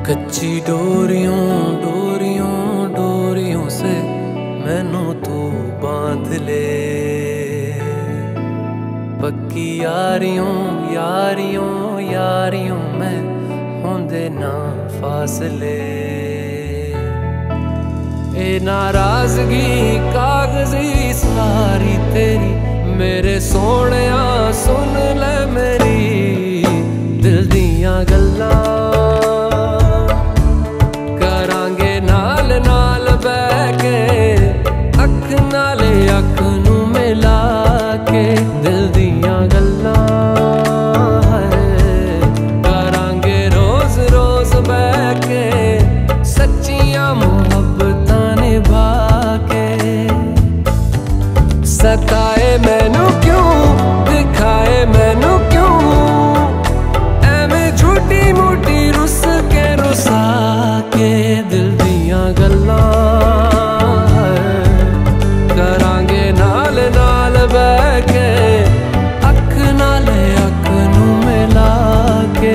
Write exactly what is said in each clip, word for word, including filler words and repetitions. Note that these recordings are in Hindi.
कच्ची डोरियों डोरियों डोरियों से मैनू तू बांध ले, पक्की यारियों यारियों यारियों में होंदे ना फासले। ए नाराजगी कागजी सारी तेरी मेरे सोहणिया सुन ले मेरी दिल दियां गल्लां, करांगे नाल नाल बैठ के अख नाले अख नू मिला के दिल दियां गल्लां करांगे रोज रोज बैठ के सच्चियां मुहब्बतां निभा के। सताए मैनू क्यों दिखाए मैनू क्यों एवें झूठी मूठी रुस के रुसा के दिल दियां गल्लां करांगे नाल नाल बैठ के अख नाले अख नू मिला के।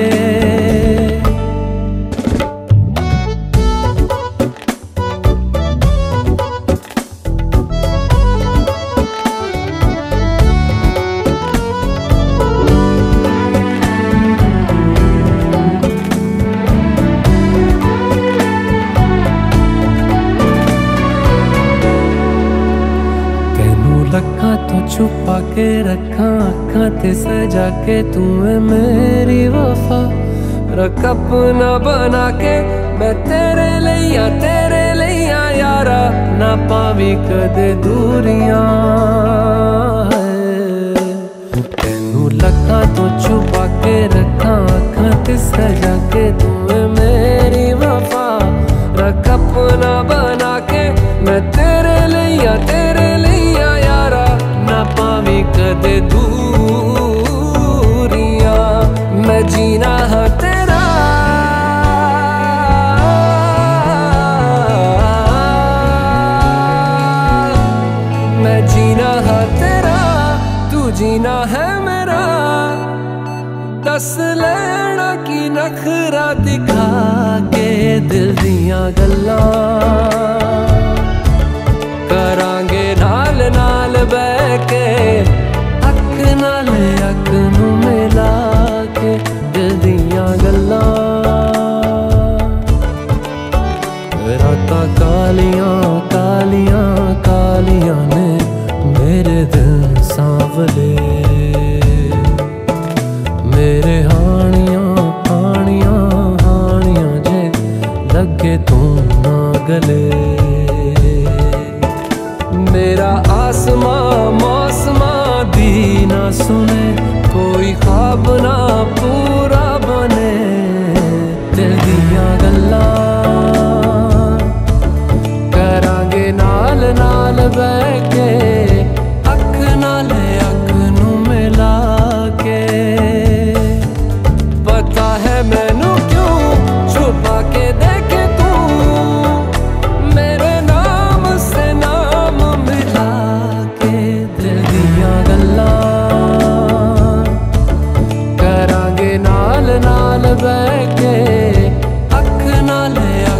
लखा तो छुपा के रखा अखा ते सजा के तू है मेरी वफा, रख अपना बना के मैं तेरे लिया तेरे लिया यारा ना पावी कदे दूरियां। तेनू लखा तो छुपा के रखा अखा ते सजा के तू है मेरी वफा, रख अपना बना के मैं तेरे लिया तेरे लिया यारा ना पावी कदे दूरियां। मैं जीना हाँ तेरा मैं जीना हाँ तेरा तू जीना है मेरा, दस लेना की नखरा दिखा के दिल दियां गल्लां करांगे नाल नाल बैठ के अख नाल अख नू मिला के दिल दियां गल्लां। रातां कालियां कालियां कालियां ने मेरे दिल सांवले, मेरे हानियां हानियां हानियां जे लगे तू ना गले। मेरा आसमां मौसमां दी ना सुने कोई ख्वाब ना पूरा बने दिल दियां गल्लां करांगे नाल नाल बैठ के अख नाले अख नू मिला के। पता है मैनू क्यों छुपा के देखे तू मेरे नाम से नाम मिला के दिल दियां गल्लां करांगे नाल नाल बैठ के अख नाले